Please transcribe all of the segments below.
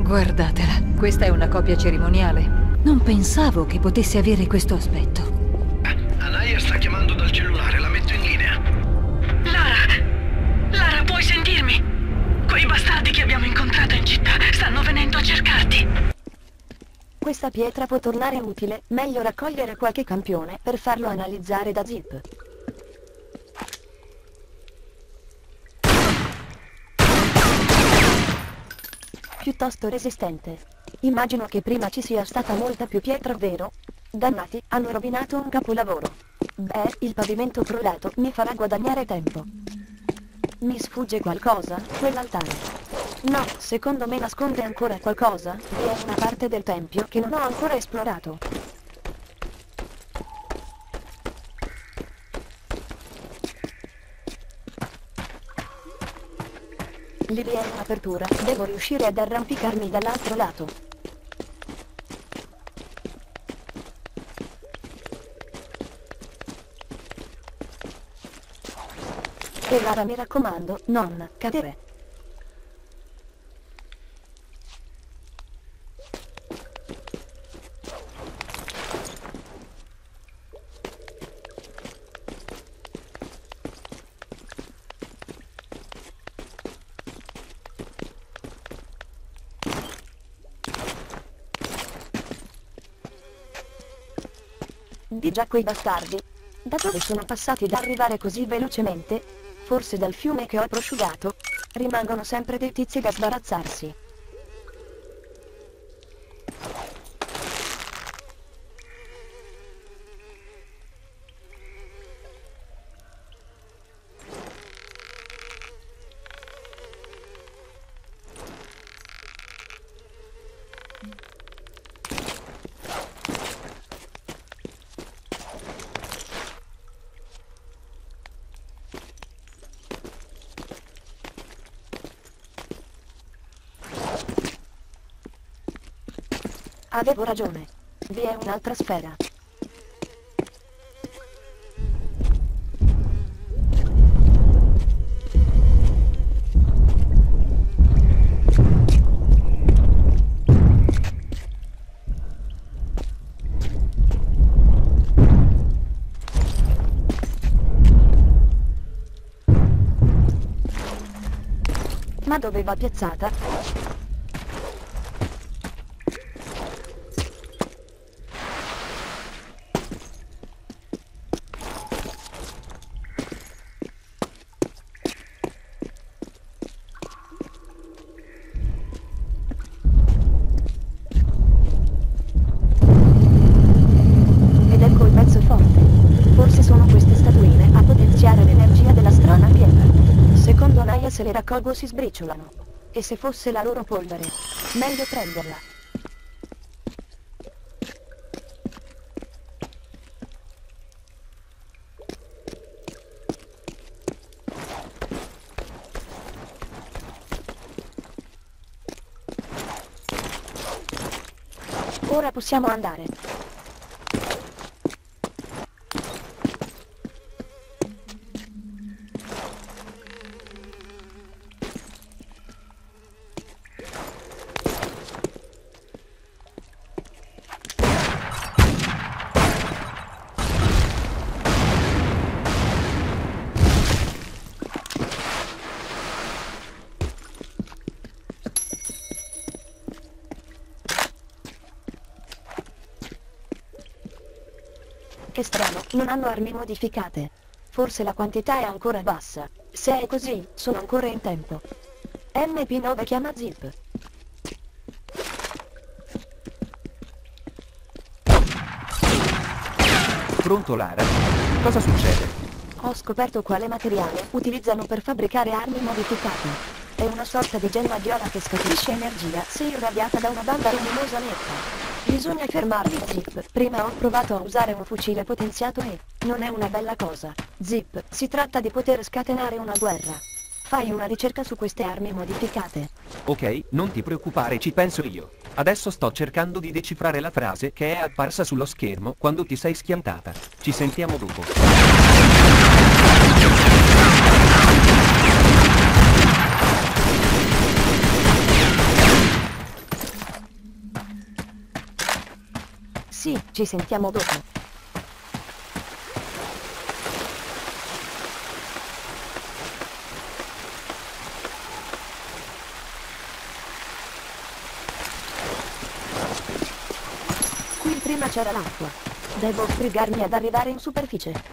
Guardatela, questa è una copia cerimoniale. Non pensavo che potesse avere questo aspetto. Anaya sta chiamando dal cellulare, la metto in linea. Lara, puoi sentirmi? Quei bastardi che abbiamo incontrato in città stanno venendo a cercarti. Questa pietra può tornare utile, meglio raccogliere qualche campione per farlo analizzare da Zip. Piuttosto resistente. Immagino che prima ci sia stata molta più pietra, vero? Dannati, hanno rovinato un capolavoro. Beh, il pavimento crollato mi farà guadagnare tempo. Mi sfugge qualcosa, quell'altare. No, secondo me nasconde ancora qualcosa, vi è una parte del tempio che non ho ancora esplorato. Lì vi è un'apertura, devo riuscire ad arrampicarmi dall'altro lato. E Lara, mi raccomando, non cadere. Di già quei bastardi. Da dove sono passati da arrivare così velocemente? Forse dal fiume che ho prosciugato? Rimangono sempre dei tizi da sbarazzarsi. Avevo ragione. Vi è un'altra sfera. Ma dove va piazzata? Ed ecco il pezzo forte. Forse sono queste statuine a potenziare l'energia della strana pietra. Secondo Anaya, se le raccolgo si sbriciolano. E se fosse la loro polvere, meglio prenderla. Ora possiamo andare. Che strano, non hanno armi modificate. Forse la quantità è ancora bassa. Se è così, sono ancora in tempo. MP9 chiama Zip. Pronto, Lara? Cosa succede? Ho scoperto quale materiale utilizzano per fabbricare armi modificate. È una sorta di gemma viola che scaturisce energia se irradiata da una banda luminosa netta. Bisogna fermarli, Zip. Prima ho provato a usare un fucile potenziato e non è una bella cosa. Zip, si tratta di poter scatenare una guerra. Fai una ricerca su queste armi modificate. Ok, non ti preoccupare, ci penso io. Adesso sto cercando di decifrare la frase che è apparsa sullo schermo quando ti sei schiantata. Ci sentiamo dopo. Sì, ci sentiamo dopo. Qui prima c'era l'acqua. Devo obbligarmi ad arrivare in superficie.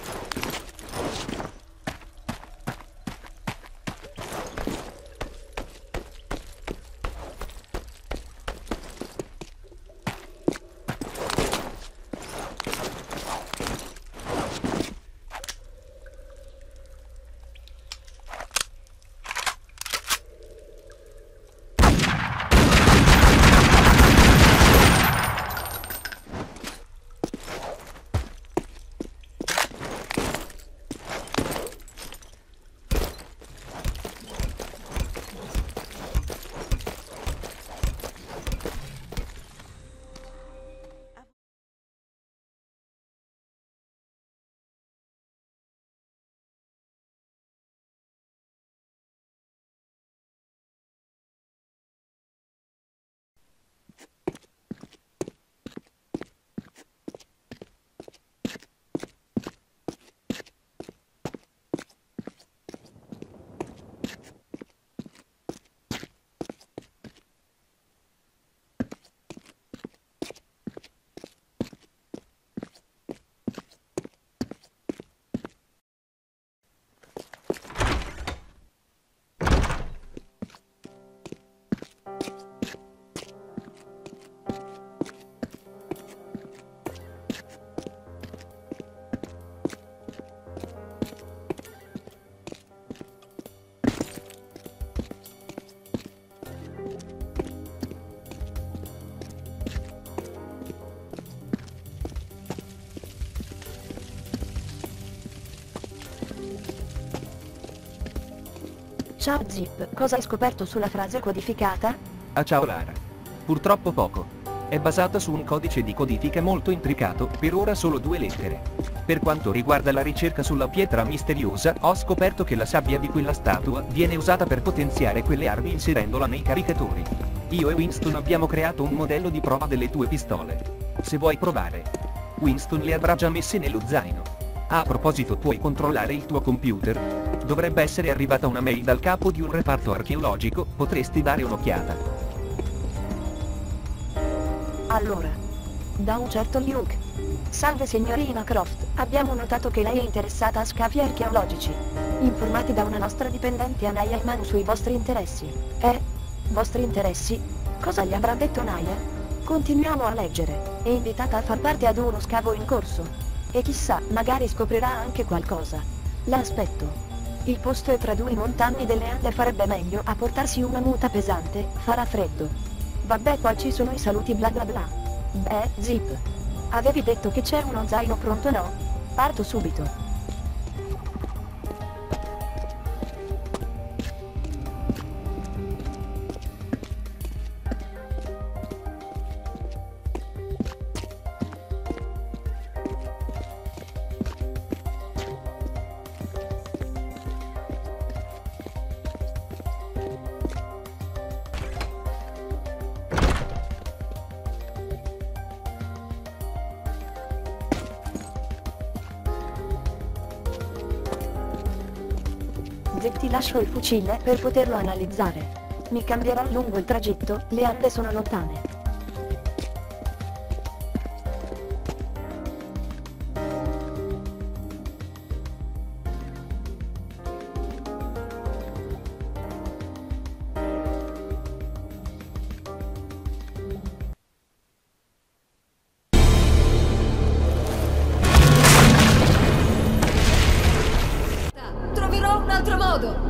Ciao Zip, cosa hai scoperto sulla frase codificata? Ah ciao Lara. Purtroppo poco. È basata su un codice di codifica molto intricato, per ora solo 2 lettere. Per quanto riguarda la ricerca sulla pietra misteriosa, ho scoperto che la sabbia di quella statua viene usata per potenziare quelle armi inserendola nei caricatori. Io e Winston abbiamo creato un modello di prova delle tue pistole. Se vuoi provare. Winston le avrà già messe nello zaino. A proposito, puoi controllare il tuo computer? Dovrebbe essere arrivata una mail dal capo di un reparto archeologico, potresti dare un'occhiata. Allora. Da un certo Luke. Salve signorina Croft, abbiamo notato che lei è interessata a scavi archeologici. Informati da una nostra dipendente Anaya Iman sui vostri interessi. Vostri interessi? Cosa gli avrà detto Naya? Continuiamo a leggere. È invitata a far parte ad uno scavo in corso. E chissà, magari scoprirà anche qualcosa. La aspetto. Il posto è tra 2 montagne delle Ande, farebbe meglio a portarsi una muta pesante, farà freddo. Vabbè, poi ci sono i saluti bla bla bla. Beh, Zip. Avevi detto che c'è uno zaino pronto, no? Parto subito. Zip, ti lascio il fucile per poterlo analizzare. Mi cambierò lungo il tragitto, le Ande sono lontane. Troverò un altro modo!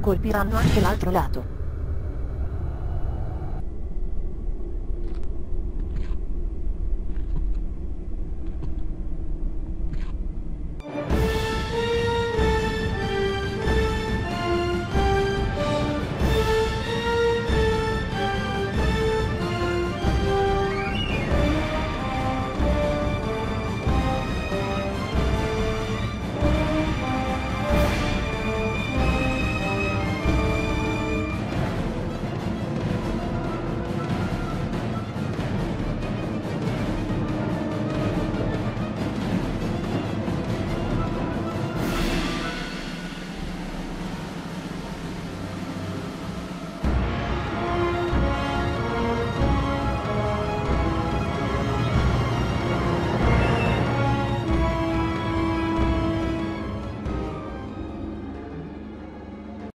colpiranno anche l'altro lato.